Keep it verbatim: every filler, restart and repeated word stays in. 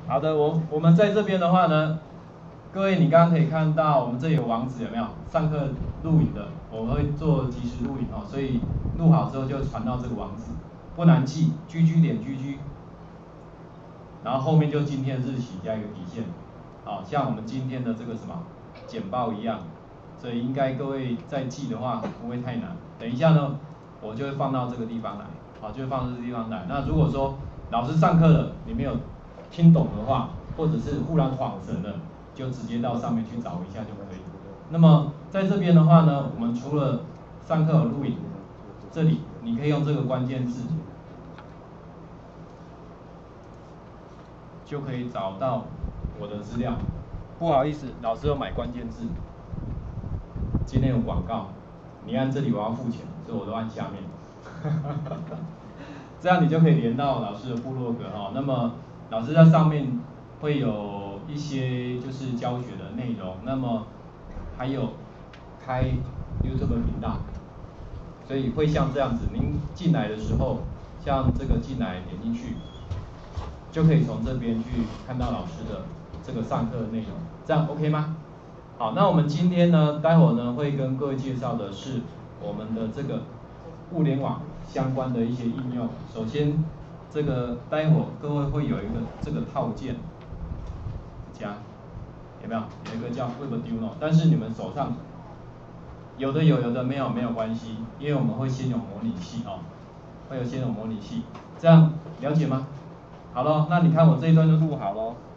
好的，我我们在这边的话呢，各位你刚刚可以看到我们这里有网址有没有？上课录影的，我们会做即时录影哦，所以录好之后就传到这个网址，不难记 ，G G 点 G G， 然后后面就今天日期加一个底线，好，像我们今天的这个什么简报一样，所以应该各位在记的话不会太难。等一下呢，我就会放到这个地方来，好，就会放到这个地方来。那如果说老师上课了，你没有听懂的话，或者是忽然恍神了，就直接到上面去找一下就可以。那么在这边的话呢，我们除了上课有录影，这里你可以用这个关键字，就可以找到我的资料。不好意思，老师有买关键字，今天有广告，你按这里我要付钱，所以我都按下面。这样你就可以连到老师的部落格哈。那么老师在上面会有一些就是教学的内容，那么还有开 YouTube 频道，所以会像这样子，您进来的时候，像这个进来点进去，就可以从这边去看到老师的这个上课的内容，这样 OK 吗？好，那我们今天呢，待会儿呢会跟各位介绍的是我们的这个物联网相关的一些应用。首先，这个待会儿各位会有一个这个套件加，有没有？有一个叫 Webuduino， 但是你们手上有的有，有的没有，没有关系，因为我们会先有模拟器哦，会有先有模拟器，这样了解吗？好咯，那你看我这一段就录好咯。